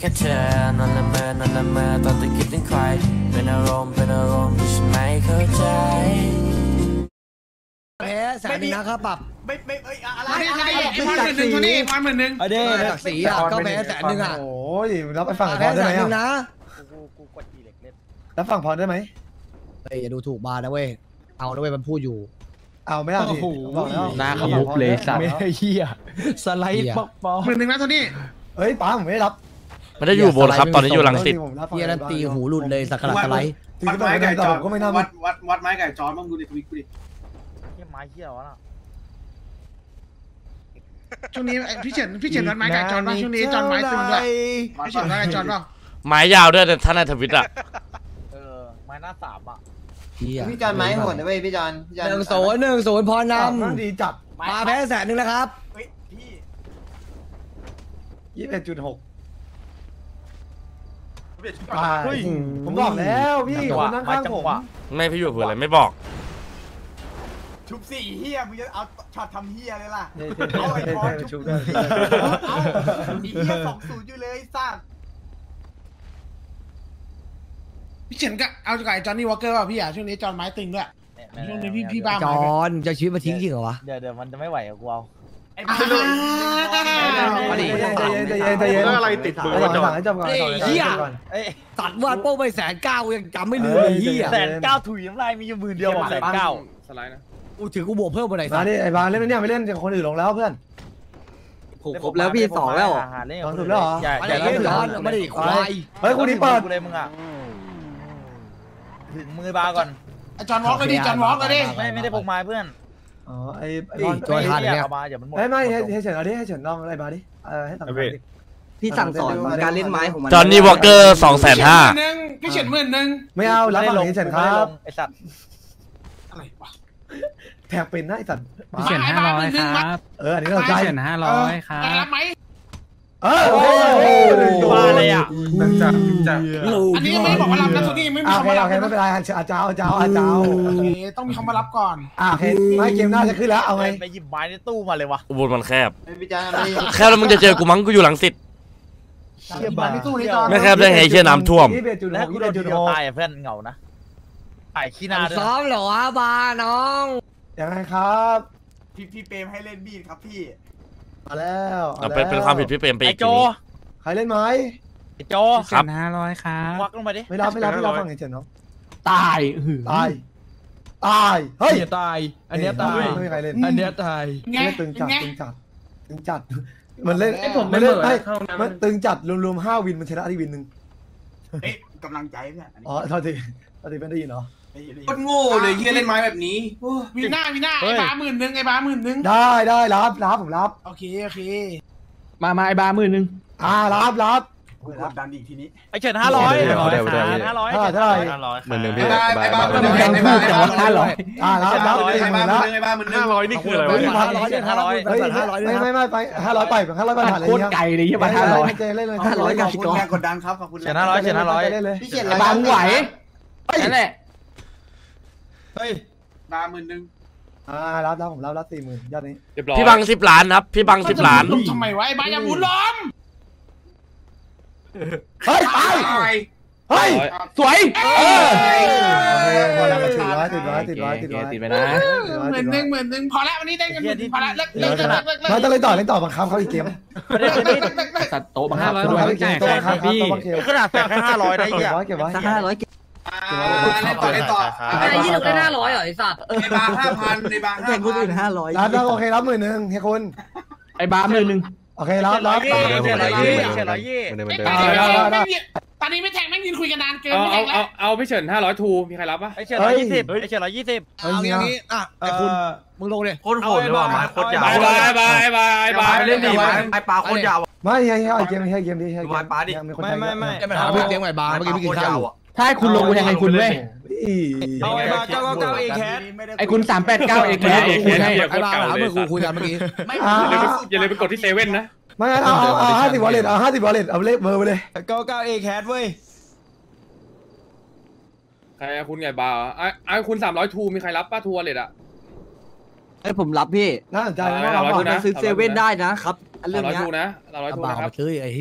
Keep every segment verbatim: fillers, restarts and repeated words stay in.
ค่เธอนอนละเมอนอนละเมอตอนจะคิดถึงใครเป็นอารมณ์เป็นอารมณ์ที่ฉันไม่เข้าใจแพ้แสนหนึ่งนะครับปรับไม่ไม่เอ้ยอะไรอะไรไอ้พันหมื่นหนึ่งคนนี้พันหมื่นหนึ่งอเด้ศักดิ์ศรีอ่ะก็แพ้แสนหนึ่งอ่ะโอ้ยรับไปฝั่งพแพ้รแสได้ไหมนหนึ่งนะกูกูกดอีเล็กเล่นรับฝั่งพรได้ไหมเฮ้ยอย่าดูถูกบาร์นะเว้ยเอานะเว้ยมันพูดอยู่เอาไม่เอาดิบอกแล้วหน้าขมุบเลยสัตว์ไม่เฮียสไลด์ปอกปอหมื่นหนึ่งนะโทนี่เฮ้ยป้าผมไม่รับไม่ได้อยู่บนครับตอนนี้อยู่หลังสิทธิ์เฮียนั่นตีหูหลุดเลยสักกระสไลด์วัดไม้ไก่จอนก็ไม่น่าวัดวัดวัดไม้ไก่จอนบ้างดูดิทวิตกูดิเฮียไม้เฮียวะน่ะช่วงนี้พี่เฉินพี่เฉินวัดไม้ไก่จอนบ้างช่วงนี้จอนไม้ตึงด้วยพี่เฉินวัดไก่จอนบ้างไม้ยาวด้วยท่านนายทวิตอ่ะเออไม้หน้าสามอ่ะพี่จอนไม้โหดนะเว้ยพี่จอนหนึ่งศูนย์หนึ่งศูนย์พรนำดีจัดมาแพ้แสนหนึ่งนะครับเฮ้ยพี่ยี่สิบเอ็ดจุดหกผมบอกแล้วพี่คนนั่งข้างผมไม่พี่อยู่เผื่ออะไรไม่บอกชุบสี่เฮียมึงจะเอาช็อตทำเฮียเลยล่ะเอาไอ้พรชุบได้เอาอีเฮียสองศูนย์อยู่เลยสร้างพี่เฉินก็เอาไก่จอนนี่วอลเกอร์ป่ะพี่อ่ะช่วงนี้จอนไม้ตึงด้วยช่วงนี้พี่พี่บ้าจอนจะชีวิตมาทิ้งจริงเหรอวะเดี๋ยวเดี๋ยวมันจะไม่ไหวกับกูเอาไอ้อ่าใจเย็นใจเย็นใจเย็นใจเย็นอะไรติดมือจอนให้จบก่อนเอ้ยตัดวาดโป้งไปแสนเก้ายังจำไม่ลืมเลยเฮียแสนเก้าถุยน้ำลายมีอยู่หมื่นเดียวบอกแสนเก้าสไลด์นะกูถือกูบวกเพิ่มมาไหนสัมาก ดิไอ้บางเล่นเนี่ยไม่เล่นจากคนอื่นลงแล้วเพื่อนครบแล้วพี่สองแล้วใหญ่อะไรใหญ่เงี้ยจอนไม่ได้ควายเฮ้ยคู่นี้เปิดกูเลยมึงอ่ะถึงมือบาก่อนจอนวอล์กเลยดิจอนวอล์กเลยดิไม่ไม่ได้พกไม้เพื่อนอ๋อไอ้ไอ้จอนทันเนี่ยเอามาอย่ามันหมดไม่ไม่ให้เฉินเอาดิให้เฉินลองอะไรบาดิเออให้ต่างกันดิพี่สั่งสอนการเล่นไม้ของมันจอห์นนี่วอลเกอร์สองแสนห้าพี่เฉินหมื่นหนึ่งไม่เอารับฝั่งนี้เฉินครับไอสัตว์อะไรวะแทงเป็นนะไอ้สัตว์พี่เฉินห้าร้อยครับเอออันนี้เราใจพี่เฉินห้าร้อยครับรับไหมเออโอ้ว่าอะไรอ่ะจับจับอันนี้ยังไม่บอกว่ารับนะทุกที่ยังไม่มีโอคำเคว่ารัโอบ เคไม่เป็นไรอาจารย์อาจารย์อาจารย์อาจารย์โอเคต้องมีคำว่ารับก่อนอ่ะโอเคไม่เกมหน้าจะขึ้นแล้วเอาไงไปหยิบไม้ในตู้มาเลยวะอุบลมันแคบพี่จอนไม่แคบแล้วมึงจะเจอกูมั้งกูอยู่หลังสิทธิ์เก็บบัตรในตู้นี้ก่อนไม่แคบได้ไงเชี่ยน้ำท่วมยี่สิบเอ็ดจุดหแล้วกกูยี่โดสิบนเอ็ดจุดเดียหวกตายอ่ะเพื่อนเหงานะไอ้ขี้นาด้วยซ้อมเหรอวะบาน้องยังไงครับพี่พี่เปรมให้เล่นบีดครับพี่มาแล้วเอาเป็นเป็นความผิดพี่เปรมไปไอ้อีกโจทีนี้ใครเล่นไหมไอ้โจเฉินห้าร้อยครับควักลงมาดิไม่รับไม่รับไม่รับฝั่งนี้เฉินเนาะตายหือตายตายเฮ้ยตาย อันเนี้ยตายไม่มีใครเล่นอันเนี้ยตายไงเล่นตึงจัดไงตึงจัดตึงจัดมันเล่นไอ้ผมมันเล่นไม่มันตึงจัดรวมๆห้าวินมันชนะที่วินหนึ่งเอ๊ะกำลังใจเพื่อนอ๋อเท่าที่เท่าที่ไม่ได้ยินเหรอโคตรโง่เลยเฮียเล่นไม้แบบนี้วีน่าวีน่าไอ้บ้าหมื่นหนึ่งไอ้บ้าหมื่นหนึ่งได้ได้รับรับผมรับโอเคโอเคมามาไอ้บาร์หมื่นหนึ่งอ่ารับรับกดดันอีกทีนี้ไอ้เฉินห้าร้อยห้าร้อยเท่าไหร่เท่าไหร่ห้าร้อยเหมือนหนึ่งไอ้พี่บ้าไอ้บ้าหมื่นหมึนึ่งงยังไอ้พูบ้าดแต่ว่าห้าร้อยอ่ารับรับไอ้หนึ่งหบ้ามื่นหมื่นละหนึ่งไอ้บ้าหมื่นหนึ่งห้าร้อยนี่คืออะไรวะห้าร้อยเดือนห้าร้อยเฮ้ยห้าร้อยไม่ไม่ไม่ไปห้าร้อยไปห้าร้อยไปผ่านอะไรโคตรเงี้ยไกลเลยยี่สิบห้าร้อยเจเล่นเลยห้าร้อยกับขอบคุณแรงกดดันครับขอบคุณเฉินห้าร้อยเฉินห้าร้อยเล่นเลยพี่เขียนไอ้บาร์มึงไหวนั่นแหละเฮ้ยบ้าหมื่นหนึ่งอ่ารับรับผมรับรับสี่หมื่นยอดนี้พี่บังสิบล้านครับพี่บังสิบล้านทำไมวะไอ้บ้าอย่าหมุนล้อมเฮ้ยไปเฮ้ยสวยเออโอเคพอแล้วติดไว้ติดไว้ติดไว้ติดไว้ติดไปนะหมื่นหนึ่งหมื่นหนึ่งพอแล้ววันนี้ได้เงินหมื่นพอแล้วเลิกเดี๋เลิยวกจะเลิกเลิกมาต้องเล่นต่อเล่นต่อบังคับเขาอีกเกมประเด็นนี้สัตว์โต๊ะบังคัห้าบร้อยด้วยไม่จ่ายตัวบังคับพี่ขนาดแฝงแค่ห้าร้อยได้เก็เหี้ยบไว้เก็บไว้ห้าร้อยเล่นต่อเล่นต่ออะไรยี่สิบได้ห้าร้อยเหรอไอ้สัตว์ในบาร์ห้าพันในบาร์ห้าแข่งคนพันอื่นห้าร้อยรับแล้วโอเครับหมื่นหนึ่งเฮียคุณไอ้บาร์หมื่นหนึ่งโอเครับรับเฉินร้อยยี่เฉินร้อยยี่ไม่ตอนนี้ไม่มีตอนนี้ไม่แทงไม่ยืนคุยกันนานเกินเอาไม่แทเอางเอาแล้วเอาพี่เฉินห้าร้อยทูมีใครรับปะไอ้เฉินร้อยยี่สิบไอ้เฉินร้อยยี่สิบเอาอย่างนี้อ่ะไอ้คุณมึงลงเลยโคตรโหดเลยว่ะไม้โคตรยาวบายบายบายบายบายเล่นดีไหมไอ้ปลาโคตรยาวไม่เฮียเฮียเกมเฮียเกมดีเฮียเกมไม่ไม่ไม่ไม่หาพี่เลี้ยงไอ้บาร์เมื่อกี้พี่กินข้าวอยู่ถ้าให้คุณลงกูยังไงคุณเว้ยเอาไอ้บ้าเก้าเก้าเก้าเอแคสไอ้คุณสามแปดเก้าเอแคสคุณให้ไอ้บาร์หาเมื่อกูคุยกันเมื่อกี้อย่าลืมไปกดที่เซเว่นนะไม่งั้นเอาเอาเอาห้าสิบวอลเล็ตเอาห้าสิบวอลเล็ตเอาเลขเบอร์ไปเลยเก้าเก้าเอแคสเว้ยใครคุณไงบาร์ไอ้ไอ้คุณสามร้อยทูมีใครรับป้าทัวร์เลยอ่ะไอ้ผมรับพี่น่าสนใจนะเอาเราร้อยบทูอกนะซื้อเซเว่นได้นะครับสามเรื่องร้อยเนี้ยทูนะสามร้อยเอาทูบาร์นะครับมาซื้อไอ้เหี้ยเอ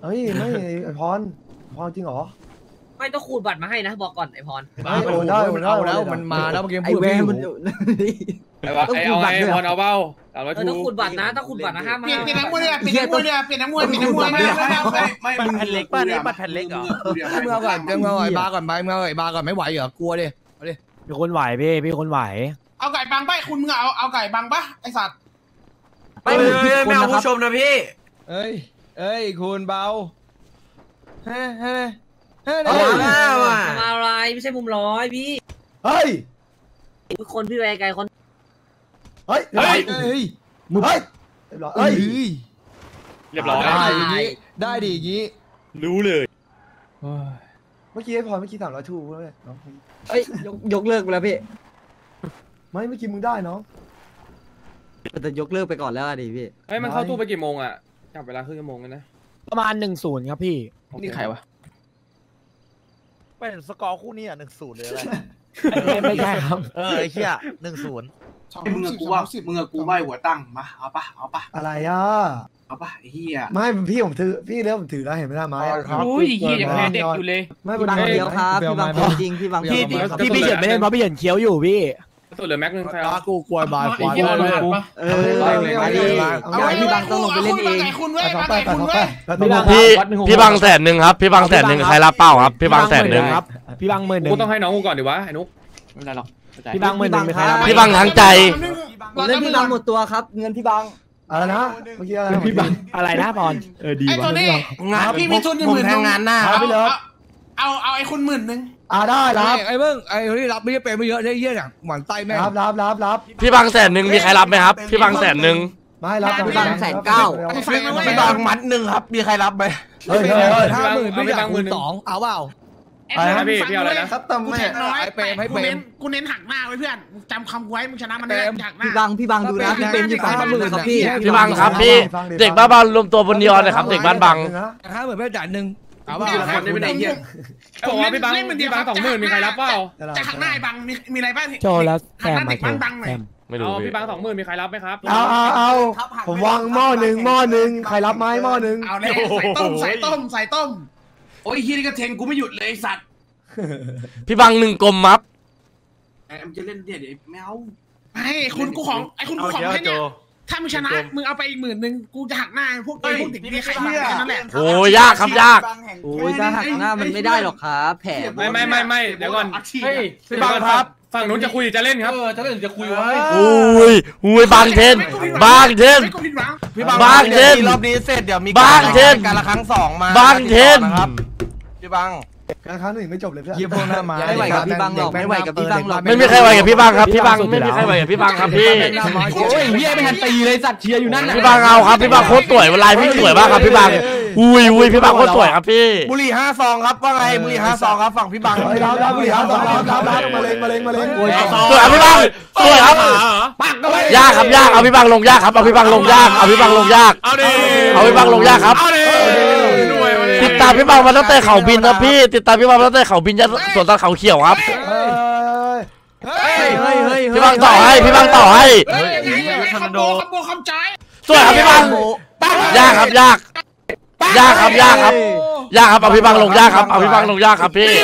เฮ้ยไม่ไอพรพรจริงเหรอไม่ต้องขูดบัตรมาให้นะบอกก่อนไอพรโอนได้โอนได้เอาแล้วมันมาแล้วเมื่อกี้ไอพูดแวไม่นอมันยู่ไอ้วะไอ้เอาไงพอเอาเบ้าสามร้อยเออทูต้องขูดบัตรนะต้องขูดบัตรนะห้ามเปลี่ยนห้ามเปลี่ยนนักมวยเลยเปลี่ยนนักมวยเลยเปลี่ยนนักมวยเปลี่ยนนักมวยไม่ไม่ไม่ไม่มึงแผ่นเล็กป่ะนี่บัตรแผ่นเล็กเหรอเมื่อก่อนเมื่อก่อนบาร์ก่อนไปเมื่อก่อนบาร์ก่อนไม่ไหวเหรอกลัวดิเอาดิมีคนไหวพี่พี่คนไหวเอาไก่บังไปคุณมึงเอาเอาไก่บังปะไอสัตว์ไม่ไม่เอาผู้ชมเอ้ยเอ้ยคุณเบาเฮ้เฮ้เฮ้เอาหน้าว่ะทำอะไรไม่ใช่มุมร้อยพี่เฮ้ยคนพี่แวร์ไกลคนเฮ้ยเฮ้ยเฮ้ยมึงเฮ้ยเฮ้ยเรียบร้อยได้อย่างงี้ได้ดีอย่างงี้รู้เลยเมื่อกี้ไอพรเมื่อกี้สามร้อยทูเลยน้องเอ้ยยกยกเลิกไปแล้วพี่ไม่เมื่อกี้มึงได้น้องแต่ยกเลิกไปก่อนแล้วดิพี่เฮ้ยมันเข้าตู้ไปกี่โมงอ่ะจับเวลาครึ่งชั่วโมงเลยนะประมาณหนึ่งศูนย์ครับพี่นี่ใครวะเป็นสกอร์คู่นี้อ่ะหนึ่งศูนย์เลยไม่ใช่ครับเออไอ้เหี้ยหนึ่งศูนย์มึงกับกูว่ามึงกับกูไหวหัวตั้งมาเอาปะเอาปะอะไรอ่ะเอาปะไอ้เหี้ยไม่พี่ผมถือพี่เลี้ยผมถือแล้วเห็นไหมล่ะไม้อุ้ยเหี้ยยังแพ้เด็กอยู่เลยไม่พี่เป็นบังไรเคี้ยวครับพี่บังจริงพี่บังพี่พี่พี่เฉินไม่เล่นเพราะพี่เฉินเคี้ยวอยู่พี่สุดเหลือแม็กนึงใครบาเอาร์กูกลัวบาร์กลัวเออมาดิเอาไว้พี่บังต้องลงไปเล่นเองไก่คุณเว้ยสองไก่แปดคุณสองเว้แปยดแล้วพี่พี่บังแสนหนึ่งครับพี่บังแสนหนึ่งใครรับเป้าครับพี่บังแสนหนึ่งครับพี่บังหมื่นหนึ่งกูต้องให้น้องกูก่อนดิวะไอ้นุ๊กไม่เป็นไรหรอกพี่บังหมื่นหนึ่งไม่ใครรับพี่บังทั้งใจเล่นพี่บังหมดตัวครับ เงินพี่บังอะไรนะเมื่อกี้อะไรพี่บังอะไรนะพรเออดีไอว่ะตัวนี้พี่มีทุนหนึ่งหมื่นงานหน้าเอาเอาไอคุณหมื่นหนึ่งอ่าได้รับไอ้เบิ้งไอ้คนที่รับไม่ได้เป็นไม่เยอะได้เยี่ยน่ะหมันไต้แม่งรับรับรับรับพี่บังแสนหนึ่งมีใครรับไหมครับพี่บังแสนหนึ่งไม่รับพี่บังแสนเก้าพี่บังมัดหนึ่งครับมีใครรับไหมเฮ้ยเฮ้ยเฮ้ยห้าหมื่นไม่อยากคูณสองเอาเปล่าครับตั้มกูแม่เน้นน้อยกูเน้นกูเน้นหักหน้าไว้เพื่อนจำคำไว้มึงชนะมันได้หักหน้าพี่บังพี่บังดูนะพี่เป็นอยู่ฝั่งนู้นนะครับพี่พี่บังครับพี่เด็กบ้านบางรวมตัวบนนีออนเลยครับเด็กบ้านบางห้าหมื่นไม่จ่ายหนึ่งเอาเปล่าคนนี้เป็นไอ้เหี้ยบอกว่าพี่บังพี่บังสองหมื่นมีใครรับเปล่าจะหักหน้าไอ้บังมีมีอะไรบ้างโชว์แล้วแซหักหมน้ามาเด็กโชว์บังหน่อยแซมไม่รู้เอาพี่พี่บังสองหมื่นมีใครรับไหมครับเอาเอาเอาผมวางหม้อหนึ่งหม้อหนึ่งใครรับไม้หม้อหนึ่งเอาเลยใส่ต้มใส่ต้มใส่ต้มโอ้ยเฮียนี่ก็เทงกูไม่หยุดเลยสัตว์พี่บังหนึ่งกลมมับไอ้มึงจะเล่นเนี่ยเดี๋ยวไม่เอาไอ้คุณกูของไอ้คุณกูของแค่เนี้ยถ้ามึงชนะมึงเอาไปอีกหมื่นหนึ่งกูจะหักหน้าพวกไอ้พวกเด็กดีใครมาแค่นั้นแหละโอ้ยากครับยากโอ้ยถ้าหักหน้ามันไม่ได้หรอกครับแผลไม่ไม่ไม่ไม่เดี๋ยวก่อนเฮ้ยพี่บังครับฝั่งนู้นจะคุยจะเล่นครับเออจะเล่นจะคุยไว้อุ้ยอุ้ยบางเทนบางเทนพี่บังบางเทนรอบนี้เสร็จเดี๋ยวมีบางเทนการละครั้งสองมาบางเทนนะครับพี่บังการค้าหนึ่งไม่จบเลยเพื่อนเยี่ยพวกหน้ามาไม่ไหวกับพี่บังหรอกไม่ไหวกับพี่บังหรอกไม่มีใครไหวกับพี่บังครับพี่บังไม่มีใครไหวกับพี่บังครับพี่โอ้ยเยี่ยไม่ทันตีเลยสัตว์เชียร์อยู่นั่นน่ะพี่บังเอาครับพี่บังโคตรสวยเวลาพี่สวยมากครับพี่บังอุ้ยอุ้ยพี่บังโคตรสวยครับพี่บุหรี่ห้าซองครับว่าไงบุหรี่ห้าซองครับฝั่งพี่บังเฮ้ยรับรับบุหรี่ครับรับรับรับรับมาเล็งมาเล็งมาเล็งสวยครับพี่บังสวยครับยากครับยากเอาพี่บังลงยากครับเอาพี่บังลงยากเอาพี่บังลงยากเอาดิเอาพี่บังลงยากครับเอาดิรวยมาดิติดตามพี่บังมาตั้งแต่เขาบินครับพี่ติดตามพี่บังมาตั้งแต่เขาบินยันสวนตาเขาเขียวครับเฮ้ยเฮ้ยเฮ้ยพี่บังต่อให้พี่บังต่อให้เฮ้ยยังไงยังไงคอมโบคอมโบคอมใจสวยครับพี่บังยากครับยากยากครับยากครับยากครับเอาพี่บังลงยากครับเอาพี่บังลงยากครับพี่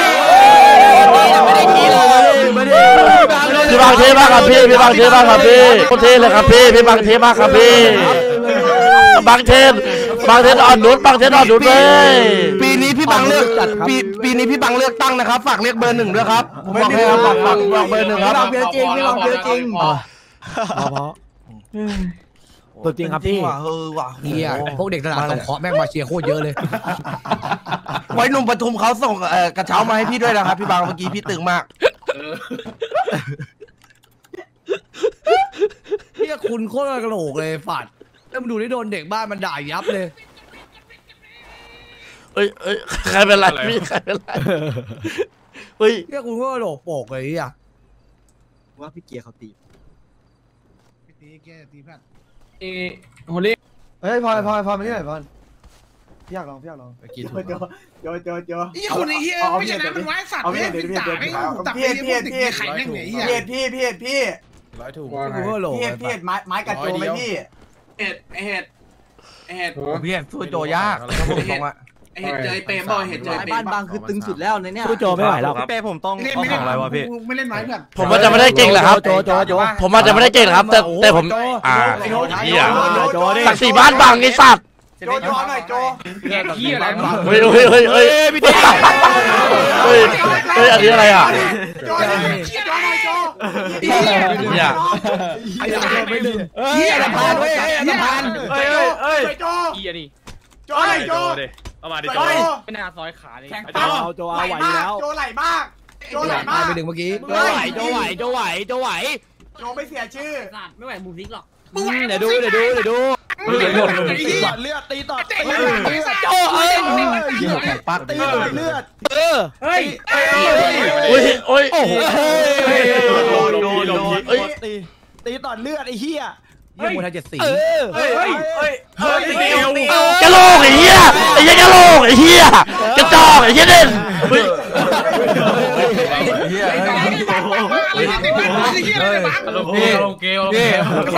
พี่บังเทมากครับพี่พี่บังเทมากครับพี่โคตรเทเลยครับพี่พี่บังเทมากครับพี่บังเทนบังเทนอ่อนนุชบังเทนอ่อนนุชเลยปีนี้พี่บังเลือกปีปีนี้พี่บังเลือกตั้งนะครับฝากเรียกเบอร์หนึ่งด้วยครับผมบอกให้ครับฝากฝากบอกเบอร์หนึ่งครับพี่บังเพียวจริงพี่บังเพียวจริงเพราะตัวจริงครับพี่เฮียพวกเด็กตลาดส่งเคาะแม่งมาเชียร์โคตรเยอะเลยไว้หนุ่มปทุมเขาส่งเอ่อกระเช้ามาให้พี่ด้วยนะครับพี่บังเมื่อกี้พี่ตึงมากเฮียคุณโคตรกระโหลกเลยฝาดแล้วมึงดูนี่โดนเด็กบ้านมันด่ายับเลยเอ้ยเอ้ยใครเป็นไรพี่ใครเป็นไรเฮ้ยเฮียคุณโคตรกระโหลกโปกเลยเฮียว่าพี่เกียร์เขาตีตีแกตีเพื่อนเอ้โฮลี่เฮ้ยพลอยพลอยพลอยมาที่ไหนพลอยพี่อยากลองพี่อยากลองโจโจโจโจไอ้คนไอ้เหี้ยไม่ชนะมันไว้สัตว์เนี่ยพี่ตาไม่ตับไอ้พวกเด็กดีไข่แม่งเนี่ยไอ้เหี้ยพี่พี่พี่พี่คุณโคตรกระโหลกพี่เลยพี่ไม้ไม้กัดโจไหมพี่เห็ดเห็ดไอเห็ดพี่เห็นสู้โจยากแล้วผมต้องว่าไอเห็ดเจอไอเปรมบ่เห็ดเจอไอเปรมบ้านบางคือตึงสุดแล้วในเนี้ยสู้โจไม่ไหวแล้วพี่เป้ผมต้องเล่นเอาไม่ขเล่อน งอะไรวะพี่ไม่เล่นไม้เพื่อนผมอาจจะไม่ได้เก่งแหละครับโจโจโจผมอาจจะไม่ได้เก่งครับ แต่แต่ผมอ่าเหี้ยศักดิ์ศรีบ้านบางไอ้สัตว์โจโจหน่อยโจแกขี้อะไรมาเฮ้ยเฮ้ยเฮ้ยเฮ้ยพี่เต้เฮ้ยเฮ้ยอันนี้อะไรอ่ะโจหน่อยโจหน่อยโจเนี่ยไอ้โจไม่ลืมเฮ้ยอันพานเฮ้ยอันพานเฮ้ยเฮ้ยเฮ้ยโจขี้อันนี้โจหน่อยโจเอามาดิโจไม่น่าซอยขาเลยแข่งเป้าโจเอาไหวแล้วโจไหลมากโจไหลมากไปดึงเมื่อกี้โจไหวโจไหวโจไหวโจไหวโจไม่เสียชื่อสัตว์ไม่ไหวมูฟิกหรอกเดี๋ยวดูเดี๋ยวดูเดี๋ยวดูตีต่อเลือดตีต่อตีโจเอ้ยยิงแข่งปักตีต่อเลือดเออเฮ้ยโอ้ยโอ้ยโอ้โหเอ้ยตีตีต่อเลือดไอ้เหี้ยเยี่ยมมูลเจ็ดสีเฮ้ยเฮ้ยเฮ้ยเฮ้ยเดียวกระโหลกไอ้เหี้ยไอ้เหี้ยกระโหลกไอ้เหี้ยกระจอกไอ้เหี้ยเด่นเฮ้ยพี่ลงเกลพี่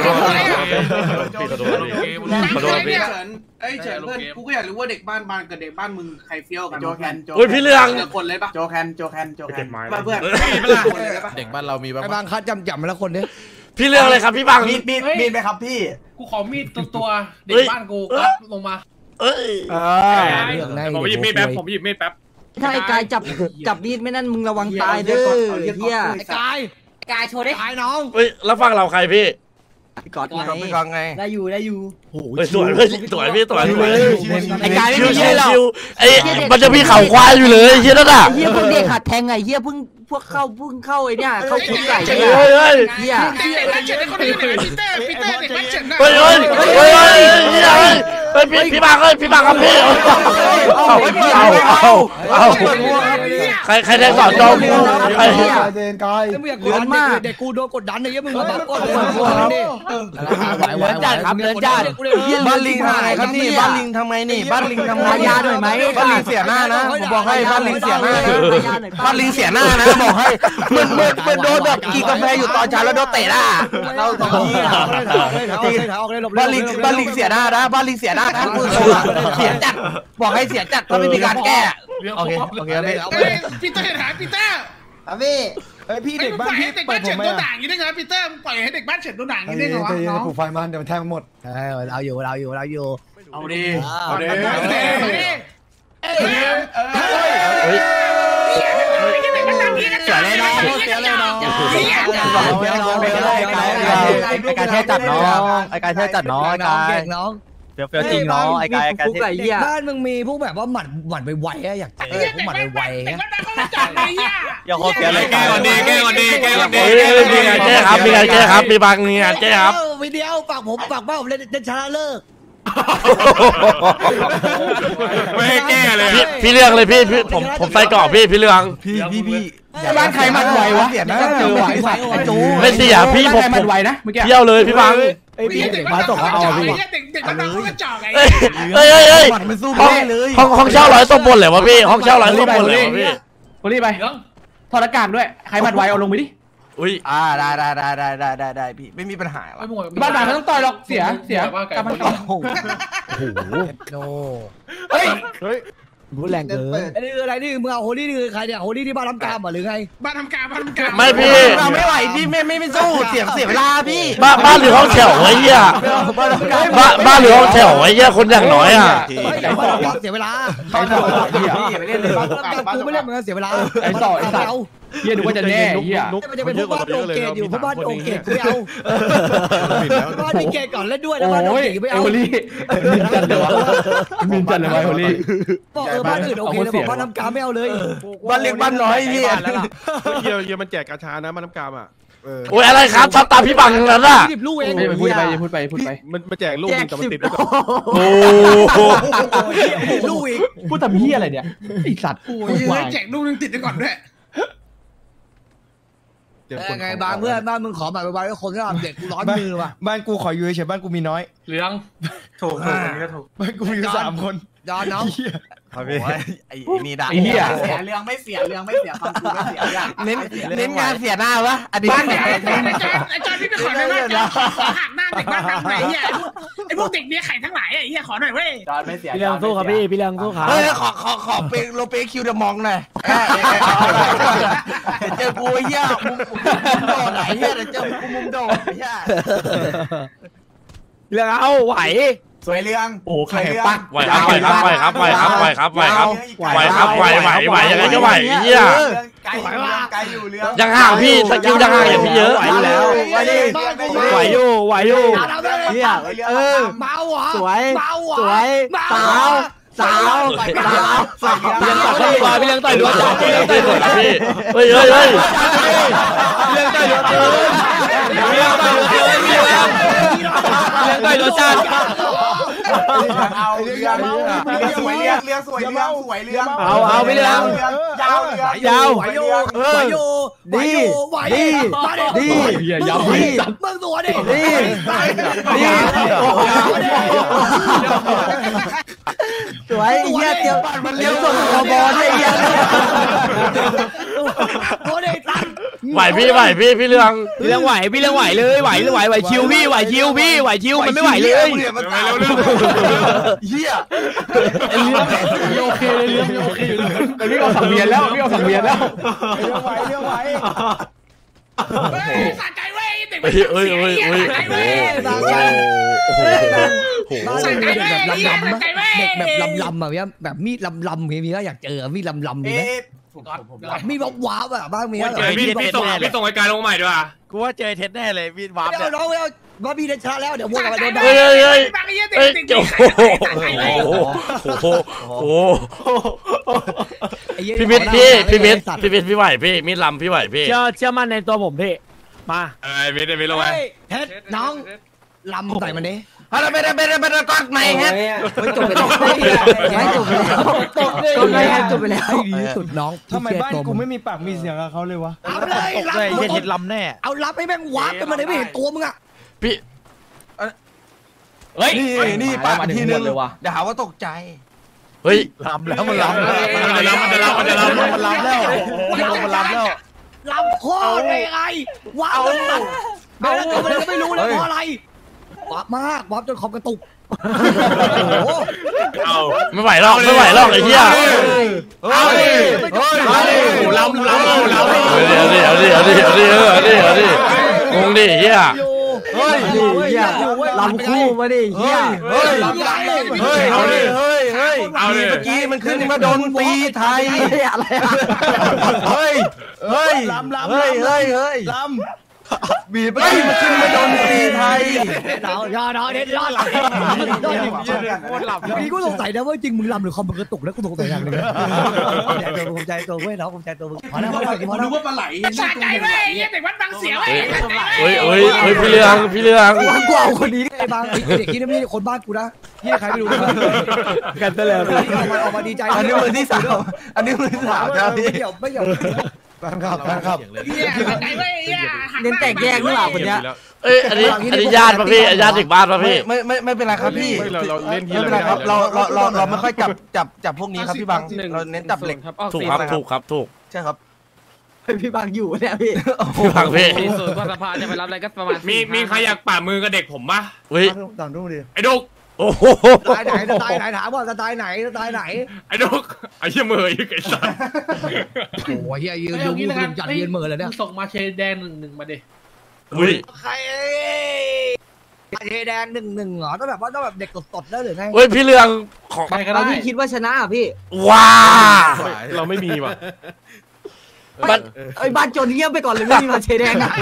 ไอ้เฉินเพื่อนกูก็อยากรู้ว่าเด็กบ้านบานกับเด็กบ้านมึงใครเฟี้ยวกันโจแคนโจโอ้ยพี่เรืองเจอคนเลยปะโจแคนโจแคนโจแคนเพื่อนเด็กบ้านเรามีบ้างไอ้บางคัดจำจำมาแล้วคนนี้พี่เรื่องอะไรครับพี่บังมีดมีดมีดไหมครับพี่กูขอมีดตัวตัวเด็กบ้านกูลงมาเอ้ยเออเรื่องในผมหยิบมีดแป๊บผมหยิบมีดแป๊บถ้าไอ้กายจับจับมีดไม่นั่นมึงระวังตายเด้อเฮียไอ้กายกายโชว์ดิกายน้องเฮ้ยแล้วฟังเราใครพี่กอดไงก็ไม่กองไงได้อยู่ได้อยู่เฮ้ยสวยเฮ้ยสวยพี่สวยสวยไอ้กายไม่ชิวมีชิเยี่ยว หรอกชิวไอ้มันจะมีเข่าควายอยู่เลยเฮียนั่นอ่ะเฮียพวกเด็กหัดแทงไงเฮียเพิ่งพวกเข้าเพิ่งเข้าไอ้เนี่ยเข้าคุกไก่เฮ้เนี่ยยเฮ้ยเฮียเด็กบ้านเฉินคนนี้เนี่ยปีเตอร์ปีเตอร์เด็กบ้านเฉินน่ะเฮ้ยเฮ้ยเฮ้ยเฮ้ยเฮียเฮ้ยเฮ้ยพี่พี่บังเฮ้ยพี่บังครับพี่เอาเอาเอาเอาใครใครแทงสอนจอมใครเดนกายเลือนมากเด็กกูโดนกดดันเลยยังมึงมาบักกดเลยไหวไหวเดินจัดครับเดินจัดบ้านลิงทำไงครับนี่บ้านลิงทำไงนี่บ้านลิงทำไงยาหน่อยไหมบ้านลิงเสียหน้านะผมบอกให้บ้านลิงเสียหน้านะยาหน่อยบ้านลิงเสียหน้านะบอกให้เหมือนเหมือนเหมือนโดนแบบกินกาแฟอยู่ตอนเช้าแล้วโดนเตะหน้าเราตรงนี้บ้านลิงบ้านลิงเสียหน้านะบ้านลิงเสียหน้านะเสียจัดบอกให้เสียจัดถ้าไม่มีการแก้โอเคโอเคไม่เฮ้ยปีเตอร์หาปีเตอร์อ่ะพี่เฮ้ยพี่เด็กบ้านพี่เด็กเปิบ้าดนผเฉิมนไหมตัวด่างอย่างนี้ได้ไงปีเตอร์ปล่อยให้เด็กบ้านเฉินตัวด่างอย่างนี้ได้ไงวะน้องปลูกไฟมันเดี๋ยวมันแทงหมดเออเราอยู่เราอยู่เราอยู่เอาดิเอาดิเฮ้ยเสียเลยน้องเสียเลยน้องไอ้กายแค่จัดน้องไอ้กายแค่จัดน้องไอ้กายน้องเฟี้ยวเฟี้ยวจริงน้องไอ้กายไอ้กายคุกไก่เฮียบ้านมึงมีพวกแบบว่าหมัดหมัดไวๆอะอยากเจอพวกหมัดไวๆเด็กเงี้ยบ้านเขาจัดเลยอ่ะอย่าโคตรเฟี้ยวเลยกายแก้ก่อนดีแก้ก่อนดีเฮ้ยมีงานแก้ครับมีงานแก้ครับมีบางมีงานแก้ครับวิดีโอฝากผมฝากบ้านผมเล่นเล่นชนะเลิกไม่ให้แก้เลยพี่พี่เรื่องเลยพี่พี่ผมผมใส่กรอบพี่พี่เรื่องพี่พี่พี่บ้านใครมันไหววะเสียนะเจอไหวไหวจูไม่เสียพี่ผมผมไหวนะเมื่อกี้เที่ยวเลยพี่บังไอ้พี่เด็กมาตกเขาเอาพี่เด็กเด็กบ้านเขากระจอกไงเฮ้ยเฮ้ยเฮ้ยมันสู้ห้องแม่เลยห้องห้องเช่าร้อยส้มบนเลยวะพี่ห้องเช่าร้อยส้มบนเลยวะพี่โคลี่ไปถอดอากาศด้วยใครมันไหวเอาลงไปดิอุ้ยอ่าได้ได้ได้ได้ได้ได้ได้พี่ไม่มีปัญหาหรอกบ้านไหนไม่ต้องต่อยหรอกเสียเสียกำมันต่อโอ้โหโนเฮ้ยพูดแรงเกินอันนี้คืออะไรนี่มึงเอาโฮลี่นี่คือใครเนี่ยโฮลี่ที่บ้านน้ำกามหรือไงบ้านทำการบ้านทำการไม่พี่เราไม่ไหวพี่ไม่ไม่ไม่สู้เสียเสียเวลาพี่บ้านบ้านหรือห้องแถวไอ้เหี้ยบ้านบ้านหรือห้องแถวไอ้เหี้ยคนอย่างน้อยอ่ะเสียเวลาไอ้ต่อพี่พี่ไปเล่นเลยกูไม่เล่นเหมือนกันเสียเวลาไอ้ต่อไอ้ต่อเฮียดูว่าจะแน่เฮียมันจะเป็นพวกบ้านโอเกตอยู่พวกบ้านโอเกตกูไม่เอาบ้านมีเกตก่อนเล่นด้วยแล้วบ้านโอเกตไม่เอเอาโอลี่มินจัดเลยวะมินจัดเลยไอโอลี่บอกเออบ้านอื่นโอเคเลยบอกบ้านน้ำกามไม่เอาเลยบ้านเล็กบ้านน้อยพี่เยี่ยเยี่ยมันแจกกาชานะมันน้ำกามอ่ะโอ้ยอะไรครับทำตามพี่บังทั้งนั้นอ่ะสิบลูกเองไม่พูดไปพูดไปพูดไปมันมาแจกลูกนึงแต่มันติดแล้วโอ้โหลูกอีกพูดทำเฮียอะไรเนี่ยไอสัตว์โอ้ยแจกลูกนึงติดไปก่อนด้วยไงบางเพื่อนบ้านมึงขอหมายไปๆก็คนก็ทำเด็กกูร้อนมือว่ะบ้านกูขออยู่เฉยบ้านกูมีน้อยเหลืองถูกถูกอันนี้ก็ถูกบ้านกูมีสามคนยอนน้องไอ้นี่ด่าเสียเรื่องไม่เสียเรื่องไม่เสียคำพูดไม่เสียอย่างเน้นเน้นงานเสียหน้าวะอันนี้บ้านไหนไอ้จอนไอ้จอนพี่ไปขอหน่อยว่าขอหักหน้าเด็กบ้านทางไหนเหี้ยไอ้พวกเด็กเมียไข่ทั้งหลายไอ้เหี้ยขอหน่อยเว้ยจอนไม่เสียพี่เลี้ยงสู้ครับพี่พี่เลี้ยงสู้ครับเฮ้ยขอขอขอเปโลเปคิวเดมองหน่อยเจอกูไอ้เหี้ยมุมโดดไอ้เหี้ยเจอกูมุมโดดไอ้เหี้ยเลี้ยงเอาไหวสวยเรื่องโอ้ใครปักไหวครับไหวครับไหวครับไหวครับไหวครับไหวครับไหวครับไหวไหวไหวยังไงก็ไหวเหี้ยไกลอยู่ไกลอยู่เรื่องยังห่างพี่สกิลยังห่างอย่างพี่เยอะไหวอยู่แล้วไหวดิไหวอยู่ไหวอยู่เนี่ยเออเมาเหรอสวยสวยสาวสาวสาวพี่เลี้ยงต่อยพี่เลี้ยงต่อยด้วยพี่เลี้ยงต่อยด้วยพี่เฮ้ยเฮ้ยเฮ้ยพี่เลี้ยงต่อยด้วยพี่เลี้ยงต่อยด้วยพี่เลี้ยงต่อยด้วยจัดเอาเรื่องเรื่องสวยเรื่องเรื่องสวยเรื่องสวยเรื่องเอาเอาพี่เลี้ยงยาวเรื่องยาวไหวอยู่เออดีดีดียาวดีมึงตัวดิดีดีสวยเยี่ยเจียวมันเลี้ยวส่งกบอลได้ยังตัวเด็กตั้งไหวพี่ไหวพี่พี่เรื่องพี่เรื่องไหวพี่เรื่องไหวเลยไหวไหวไหวชิวพี่ไหวชิวพี่ไหวชิวมันไม่ไหวเลยมันตายเหี้ยไอ้เรื่องโอเคเลยเรื่องโอเคแต่พี่เอาสังเวียนแล้วพี่เอาสังเวียนแล้วเรื่องไหวเรื่องไหวเฮ้ยสะใจเว้ยเด็กเฮ้ยเฮ้ยเฮ้ยเฮ้ยโอ้โหโอ้โหสะใจเว้ยแบบลำลำสะใจเว้ยเด็กแบบลำลำแบบแบบมีดลำลำมีก็อยากเจอมีดลำลำมีไหมเอ๊ะมีดว้าวแบบบ้างมีเจอพี่พี่ส่งพี่ส่งไอ้กายลงใหม่ด้วยกูว่าเจอเท็ดแน่เลยมีดวาร์ปเดี๋ยวน้องเอาว่ามีได้ชนะแล้วเดี๋ยววนกลับไปโดนด่าเฮ้ยเฮ้ยเฮ้ยบางเหี้ยเด็กเฮ้ยเด็กโอ้เด็กโหโอ้โหโอ้โหพี่มิตรพี่พี่มิตรพี่มิตรพี่ไหวพี่มิตรลำพี่ไหวพี่เชื่อเชื่อมั่นในตัวผมพี่มาไอ้เวทไอ้เวทลงไปเฮ็ดน้องลำใส่มันดิฮัลโหลไม่ได้ไม่ได้ไม่ได้ก้อนไหนฮะจบไปแล้วไม่จบไปแล้วจบไปแล้วจบไปแล้วดีที่สุดน้องทำไมบ้านกูไม่มีปากมีเสียงกับเขาเลยวะเอาเลยรับเลยเฮ็ดลำแน่เอารับให้แม่งวาร์ปกันมาเลยไม่เห็นตัวมึงอ่ะพี่เฮ้ยนี่นี่ปากทีนึงเดี๋ยวหาว่าตกใจเฮ้ยลำแล้วมันลำแล้วมันจะลำมันจะลำมันจะลำมันลำแล้วมันลำแล้วลำโคตรไงไงว้าวแบบนั้นก็ไม่รู้เลยเพราะอะไรวาร์ปมากวาร์ปจนคอมกระตุกเอาไม่ไหวหรอกไม่ไหวหรอกไอ้เหี้ยเฮ้ยเฮ้ยลำลำลำเดี๋ยวดิเอาดิเอาดิเอาดิเอาดิเอาดิงงดิเหี้ยเฮ้ยลำคู่มาดิเฮ้ยเฮ้ยเฮ้ยเอาดิเฮ้ยเฮ้ยเอาดิเมื่อกี้มันขึ้นมาโดนตีไทยอะไรเฮ้ยเฮ้ยลำลำเฮ้ยเฮ้ยเฮ้ยลำบีบเมื่อกี้มันขึ้นมาโดนตีไทยเรายอดเด็ดยอดหลับหลับนี่กูสงสัยนะว่าจริงมึงลำหรือคอมมึงกระตุกแล้วกูสงสัยอย่างนึงใจตัวผมใจตัวเว้ยเนาะผมใจตัวมึงพอแล้วพอแล้วพอแล้วนึกว่าปลาไหลสะใจเว้ยเหี้ยเด็กวัดบางเสียเว้ยเฮ้ยเฮ้ยเฮ้ยพี่เรืองพี่เรืองกูเอาคนนี้ไอ้บางเด็กที่นี่คนบ้านกูนะที่ใครไม่รู้กันซะแล้วออกมาออกมาดีใจอันนี้มือที่สามอันนี้มือที่สามครับพี่ไม่เกี่ยวไม่เกี่ยวแฟนคลับแฟนคลับเหี้ยสะใจเว้ยเหี้ยเน้นแตกแยกหรือเปล่าคนเนี้ยเอ้ยอันนี้อันนี้ญาติป่ะพี่ญาติเด็กบ้านป่ะพี่ไม่ไม่ไม่เป็นไรครับพี่เราเราเล่นทีไม่เป็นไรครับเราเราเราเราไม่ค่อยจับจับจับพวกนี้ครับพี่บังเราเน้นจับเหล็กถูกครับถูกครับถูกใช่ครับพี่บังอยู่เนี่ยพี่พี่บังพี่มีส่วนกว่าสภาจะไปรับอะไรก็ประมาณมีมีใครอยากป่ามือกับเด็กผมปะเฮ้ยตามดูดิไอ้ดุกโอ้โหตายไหนตายไหนถามว่าตายไหนตายไหนไอ้ดุกไอ้เหี้ยมือไอ้ไอ้สัสโอ้ยยืนดูมือจัดยืนมือเลยเนี่ยส่งมาเชแดงหนึ่งหนึ่งมาดิเฮ้ยใครเทแดงหนึ่งหนึ่งเหรอต้องแบบว่าต้องแบบเด็กสดๆได้หรือไงเฮ้ยพี่เรืองของไปก็ได้พี่คิดว่าชนะพี่ว้าเราไม่มีว่ะบ้านไอ้บ้านจนเงียบไปก่อนเลยไม่มีมาเชแดงอ่ะ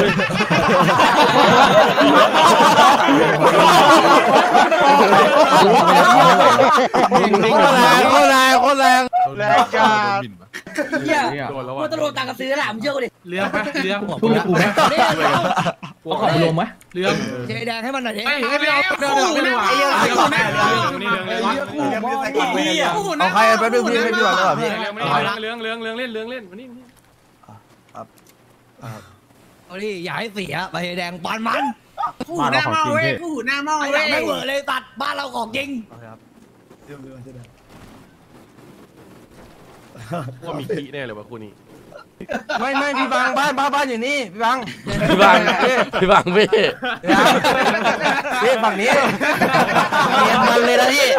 โคตรแรงโคตรแรงโคตรแรงแรงจัดเหี้ยโดนแล้วว่าตำรวจต่างกันซื้อแล้วมึงเชื่อกูดิเรื่องปะเรื่องพูดกูไหมเอาของลงไหมเรื่องเชแดงให้มันหน่อยดิไอ้ไม่เอาเดี๋ยวเดี๋ยวไม่ไหวเรื่องนะนี่เรื่องเรื่องคู่หม้อนี่เอาใครไปดูพี่ไปดูหน่อยพี่เรื่องเรื่องเรื่องเล่นเรื่องเล่นมานี่เอาดิอย่าให้เสียไปแดงปานมันคู่หน้าเมาเว้ยคู่หน้าเมาไอ้เว้ยไม่เวอร์เลยตัดบ้านเราของจริงว่ามีขี้แน่เลยว่ะคู่นี้ไม่ไม่พี่บังบ้านบ้านบ้านอยู่นี่พี่บังพี่บังพี่บังพี่พี่ฝั่งนี้เนียนมันเลยนะพี่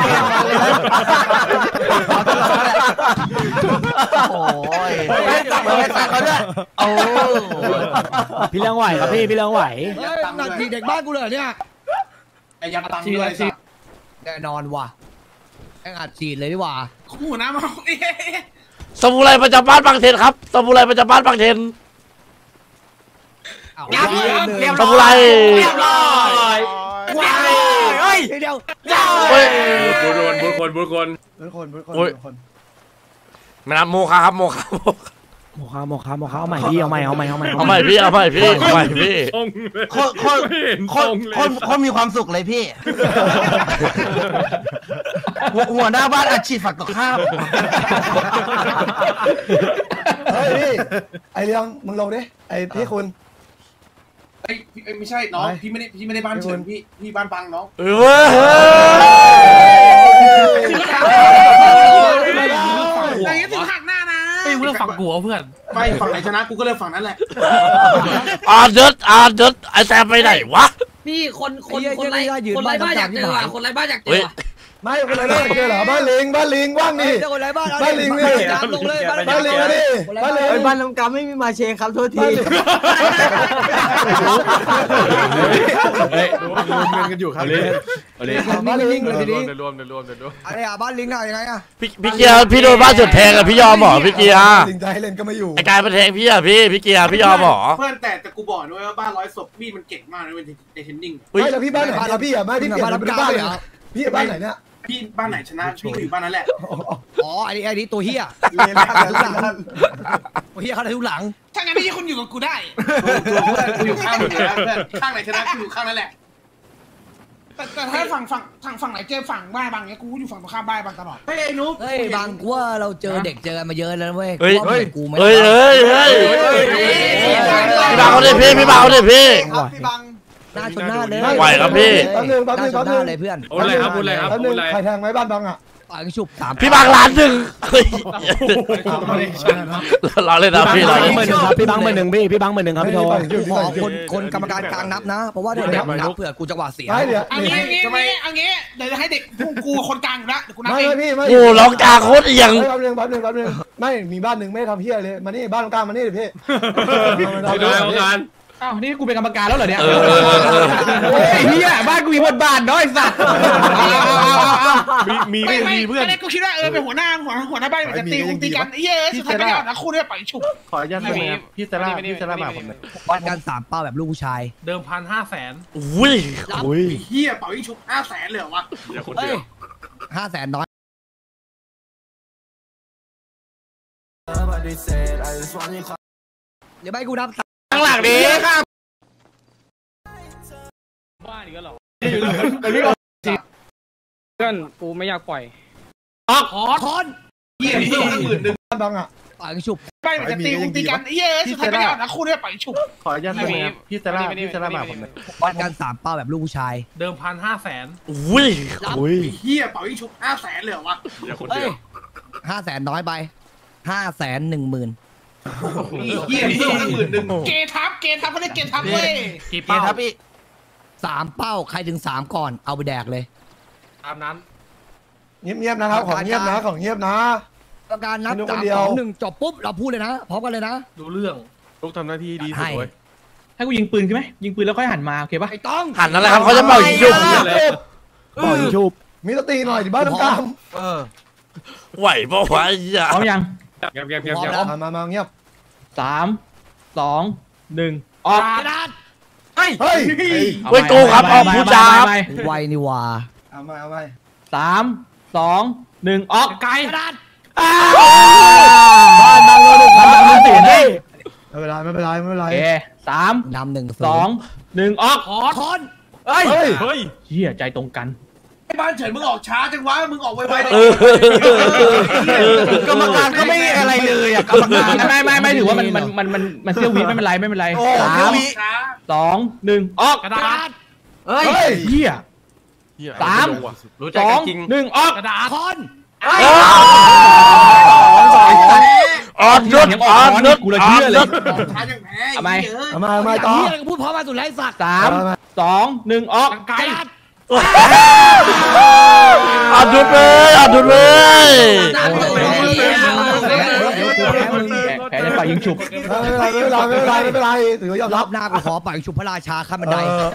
โอ้ยไม่ตัดเขาด้วยโอ้พี่เลี้ยงไหวครับพี่พี่เลี้ยงไหวหนักทีเด็กบ้านกูเลยเนี่ยไอ้ยักษ์ตังค์ด้วยสัตว์แน่นอนว่ะแองอัดฉีดเลยดีกว่าขู่น้ำมาเอ๊ะสมุไรประจำบ้านบางเทนครับสมุไรประจำบ้านบางเทน สมุไรเรียบร้อยว้ายเฮ้ยเดี๋ยวเฮ้ยบุญคนบุญคนบุญคนบุญคนบุญคนโอ้ยบุญคนไม่นับโมคาครับโมคาโมคาโมคาโมคาเอาใหม่พี่เอาใหม่เอาใหม่เอาใหม่เอาใหม่พี่เอาใหม่พี่เอาใหม่พี่คนคนคนคนคนมีความสุขเลยพี่หัวหน้าบ้านอาชีพฝักตกข้ามเฮ้ยพี่ไอเรื่องมึงลงดิไอพี่คุณไอ้พี่ไม่ใช่น้องพี่ไม่ได้พี่ไม่ได้บ้านเฉินพี่พี่บ้านปังน้องเออเว้ยอย่างนี้ถึงหักหน้านะไอ้เรื่องฝั่งกูเพื่อนไม่ฝั่งไหนชนะกูก็เลือกฝั่งนั้นแหละอาเดิร์ดอาเดิร์ดไอแซมไปไหนวะพี่คนคนคนไรคนไรบ้านอยากเจอว่ะคนไรบ้านอยากเจอว่ะไม่คนไรบ้านเจอเหรอบ้านลิงบ้านลิงว่างดิคนไรบ้านบ้านลิงนี่ลงเลยบ้านบ้านลิงนี่บ้านลิงบ้านน้ำกำไม่มีมาเชงครับโทษทีเฮ้ยรวมเงินกันอยู่ครับเลยเลยบ้านลิงเลยทีนี้เดี๋ยวรวมเดี๋ยวรวมเดี๋ยวรวมอะไรอ่ะบ้านลิงอะยังไงอ่ะพี่พี่เกียร์พี่โดนบ้านสุดแทงอะพี่ยอมหรอพี่เกียร์ลิงใจให้เล่นก็ไม่อยู่ไอกายมาแทงพี่อะพี่พี่เกียร์พี่ยอมหรอเพื่อนแต่แต่กูบอกด้วยว่าบ้านร้อยศพมีดมันเก่งมากนะเว้ยในเทนนิ่งไม่แล้วพี่บ้านไหนเนี่ยพี่อ่ะไม่พี่เปลี่ยนเป็นบ้านเลยพี่บ้านไหนเนี่ยพี่บ้านไหนชนะพี่ก็อยู่บ้านนั้นแหละอ๋ออันนี้อันนี้ตัวเฮียเรียนทุกหลังตัวเฮียเขาได้ทุกหลังถ้างั้นพี่คุณอยู่กับกูได้กูอยู่ข้างมึงอยู่แล้วเพื่อนข้างไหนชนะกูอยู่ข้างนั้นแหละแต่แต่ถ้าฝั่งฝั่งฝั่งฝั่งไหนเจอฝั่งบ้านบางเนี้ยกูอยู่ฝั่งตรงข้ามบ้านบางตลอดเฮ้ยไอ้นุ๊กเฮ้ยบางกูว่าเราเจอเด็กเจอกันมาเยอะแล้วเว้ยเฮ้ยเฮ้ยกูไม่เฮ้ยเฮ้ยเฮ้ยพี่บังเอาเลยพี่พี่บังเอาเลยพี่พี่บังหน้าชนหน้าเลยไหวครับพี่แป๊บนึงแป๊บนึงหน้าชแป๊บนหนึน้าง เลยเพื่อนโอนเลยครับโอนเลยครับแป๊บโอนึงนเลยใครแทงไหมบ้านบังอ่ะปากฉุบสามพี่บังล้านหนึ่งเฮ้ยเราเล่นนะพี่เราเล่นพี่บังเบอร์หนึ่งพี่พี่บังเบอร์หนึ่งครับพี่โทขอคนคนกรรมการกลางนับนะ เพราะว่าเดี๋ยวเด็กนับเผื่อกูจังหวะเสียไม่เดี๋ยวอันนี้อันนี้อันนี้เดี๋ยวจะให้เด็กพวกกูคนกลางอยู่ละเดี๋ยวกูนับไม่เองไม่พี่ไม่โอ้ร้องกาโคตรเอียงแป๊บนึงแป๊บนึงแป๊บนึงไม่มีบ้านหนึ่งไม่ทำเพี้ยเลยมานี่บ้านกลางมานี่พี่ไปดูเอางานอ้าวนี่กูเป็นกรรมการแล้วเหรอเนี่ยเออเออเออไอ้เหี้ยบ้านกูมีบทบาทน้อยสัตว์มีมีไม่ก็ไม่มีเพื่อนไม่กูคิดว่าเออเป็นหัวหน้าหัวหัวหน้าบ้านมันจะตีกูตีกันไอ้เหี้ยสุดท้ายไม่ได้เอานะคู่เนี่ยปล่อยฉุบขออนุญาตพี่ซาร่าพี่ซาร่ามาผมหน่อยวัดกันสามเป้าแบบลูกผู้ชายเดิมพันห้าแสนอุ้ยอุ้ยเฮียเป่ายิงชุบห้าแสนเลยเหรอวะเดี๋ยวคนเฮ้เดียยวห้าแสนน้อย เดี๋ยวไม่กูนับข้างหลังดีบ้านอีกแล้วเหรอเพื่อนกูไม่อยากปล่อยขอคอนเฮียพี่หมื่นหนึ่งบ้านบังอ่ะปากฉุบบ้านมันจะตีกูตีกันไอ้เหี้ยสุดท้ายไม่ได้เอานะคู่เนี่ยปล่อยฉุบขออนุญาตพี่ซาร่าพี่ซาร่ามาผมหน่อยวัดกันสามเป้าแบบลูกผู้ชายเดิมพันห้าแสนอุ้ยอุ้ยเฮียเป่ายิงชุบห้าแสนเลยเหรอวะเดี๋ยวคนเฮ้เดียยวห้าแสนน้อยไปห้าแสนหนึ่งหมื่นเฮียพี่หมื่นหนึ่งเกทับเกทับเขาเรียกเกทับเว้ยกี่เป้าเป้าครับพี่สามเป้าใครถึงสามก่อนเอาไปแดกเลยตามนั้นเงียบๆนะครับของเงียบนะของเงียบนะกรรมการนับไม่รู้สามคนเดียวสองหนึ่งจบปุ๊บเราพูดเลยนะพร้อมกันเลยนะดูเรื่องลูกทำหน้าที่ดีสุดเว้ยให้กูยิงปืนใช่ไหมยิงปืนแล้วค่อยหันมาโอเคปะไอ้ต้องหันอะไรครับเขาจะเป่ายิงยุบปล่อยชุบมีสติหน่อยดิบ้านกลางเออไหวปะวะไอ้เหี้ยพร้อมยังเงียบเงียบเงียบพร้อมเงียบแล้วมามามาเงียบสามสองหนึ่งออกกระดาษเฮ้ยเว้ยกูครับออกผู้จาบไวนี่ว่าเอามาเอามาสามสองหนึ่งออกไกลกระดาษบ้านบางโลหนึ่งบ้านบางโลสี่นี่ไม่เป็นไรไม่เป็นไรไม่เป็นไรโอเคสามนำหนึ่งสองหนึ่งออกคอนเฮ้ยเฮ้ยเหี้ยใจตรงกันไอ้บ้านเฉินมึงออกช้าจังวะมึงออกไวๆได้เออกรรมการก็ไม่อะไรเลยอ่ะกรรมการไม่ไม่ไม่ถือว่ามันมันมันมันมันเซี่ยววิไม่เป็นไรไม่เป็นไรโอ้สาเที่ยวมวิช้าสองหนึ่งออกกระดาษเฮ้ยเหี้ย สามรู้ใจสอกังนจริงหนึ่งออกกระดาษคอนเอออ่อนนุชอ่อนนุชกูละเชื่อเลยชายยังแพ้ทำไมทำไมทำไมต่อเฮียกูพูดพร้อมมาสุดไร้สักสามสองหนึ่งออกไกลอ่อนนุชเลยอ่อนนุชเลยตามตัวเลยแพ้ในฝ่ายยิงฉุบไม่เป็นไรไม่เป็นไรไม่เป็นไรไม่เป็นไรถือยอมรับหน้ากูขอปล่อยชุบพระราชาข้ามบันได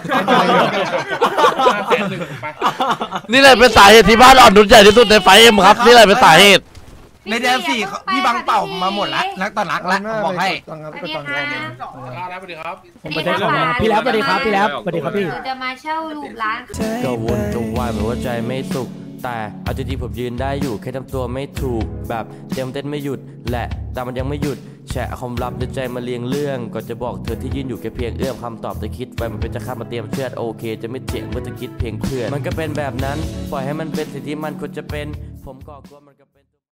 นี่แหละเป็นสาเหตุที่บ้านอ่อนนุชใหญ่ที่สุดในไฟเอ็มครับนี่แหละเป็นสาเหตุในแดนสี่พี่บังเป่ามาหมดละนักต่อนักละบอกให้สวัสดีครับผมไปได้ก่อนนะพี่แล้วสวัสดีครับพี่แล้วสวัสดีครับพี่จะมาเช่าลูกร้านก็วนก็วายแบบว่าใจไม่สุขแต่เอาจริงๆผมยืนได้อยู่แค่ทำตัวไม่ถูกแบบเต็มเต้นไม่หยุดแหละแต่มันยังไม่หยุดแฉะความลับในใจมาเรียงเรื่องก่อนจะบอกเธอที่ยืนอยู่แค่เพียงเอื้อมคำตอบจะคิดไปมันเป็นจะข้ามมาเตรียมเชือดโอเคจะไม่เถียงเมื่อจะคิดเพียงเพื่อนมันก็เป็นแบบนั้นปล่อยให้มันเป็นสิ่งที่มันควรจะเป็นผมก็กลัวมันก็